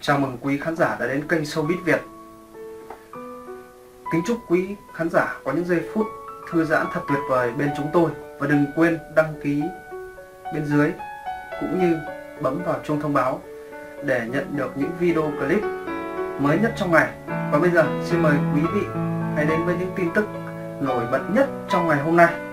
Chào mừng quý khán giả đã đến kênh Showbiz Việt. Kính chúc quý khán giả có những giây phút thư giãn thật tuyệt vời bên chúng tôi. Và đừng quên đăng ký bên dưới cũng như bấm vào chuông thông báo để nhận được những video clip mới nhất trong ngày. Và bây giờ xin mời quý vị hãy đến với những tin tức nổi bật nhất trong ngày hôm nay.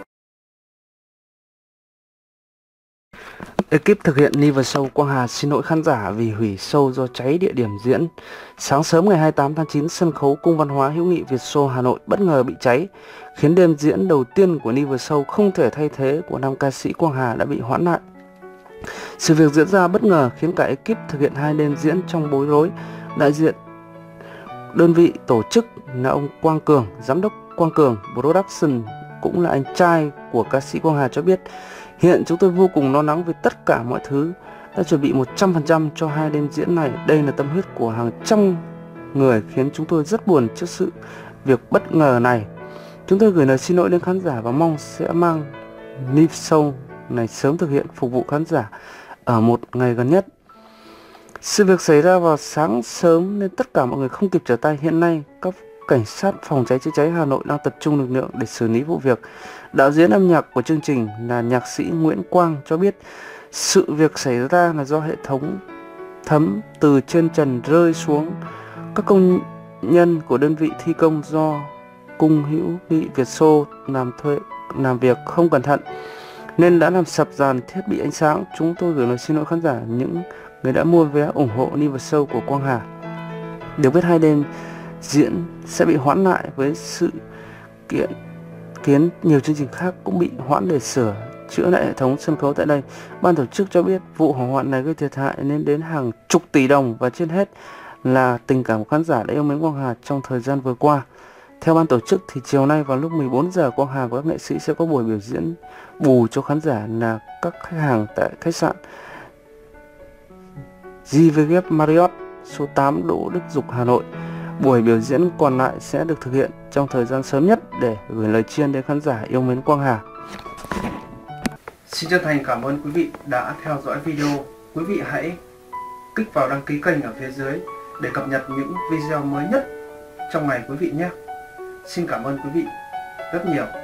Ekip thực hiện Niver Show Quang Hà xin lỗi khán giả vì hủy show do cháy địa điểm diễn. Sáng sớm ngày 28 tháng 9, sân khấu Cung Văn hóa Hữu nghị Việt Xô Hà Nội bất ngờ bị cháy, khiến đêm diễn đầu tiên của Niver Show không thể thay thế của nam ca sĩ Quang Hà đã bị hoãn lại. Sự việc diễn ra bất ngờ khiến cả ekip thực hiện 2 đêm diễn trong bối rối. Đại diện đơn vị tổ chức là ông Quang Cường, giám đốc Quang Cường Production, cũng là anh trai của ca sĩ Quang Hà cho biết: hiện chúng tôi vô cùng lo lắng về tất cả mọi thứ, đã chuẩn bị 100% cho 2 đêm diễn này. Đây là tâm huyết của hàng trăm người, khiến chúng tôi rất buồn trước sự việc bất ngờ này. Chúng tôi gửi lời xin lỗi đến khán giả và mong sẽ mang Niver Show này sớm thực hiện phục vụ khán giả ở một ngày gần nhất. Sự việc xảy ra vào sáng sớm nên tất cả mọi người không kịp trở tay. Hiện nay các cảnh sát phòng cháy chữa cháy Hà Nội đang tập trung lực lượng để xử lý vụ việc. Đạo diễn âm nhạc của chương trình là nhạc sĩ Nguyễn Quang cho biết sự việc xảy ra là do hệ thống thấm từ trên trần rơi xuống. Các công nhân của đơn vị thi công do Cung Hữu nghị Việt Xô làm việc không cẩn thận nên đã làm sập dàn thiết bị ánh sáng. Chúng tôi gửi lời xin lỗi khán giả những người đã mua vé ủng hộ Niver Show của Quang Hà. Được biết 2 đêm diễn sẽ bị hoãn lại với sự kiện khiến nhiều chương trình khác cũng bị hoãn để sửa chữa lại hệ thống sân khấu tại đây. Ban tổ chức cho biết vụ hỏa hoạn này gây thiệt hại lên đến hàng chục tỷ đồng và trên hết là tình cảm của khán giả đã yêu mến Quang Hà trong thời gian vừa qua. Theo ban tổ chức thì chiều nay vào lúc 14 giờ, Quang Hà và các nghệ sĩ sẽ có buổi biểu diễn bù cho khán giả là các khách hàng tại khách sạn JW Marriott số 8 Đỗ Đức Dục, Hà Nội. Buổi biểu diễn còn lại sẽ được thực hiện trong thời gian sớm nhất để gửi lời tri ân đến khán giả yêu mến Quang Hà. Xin chân thành cảm ơn quý vị đã theo dõi video. Quý vị hãy kích vào đăng ký kênh ở phía dưới để cập nhật những video mới nhất trong ngày quý vị nhé. Xin cảm ơn quý vị rất nhiều.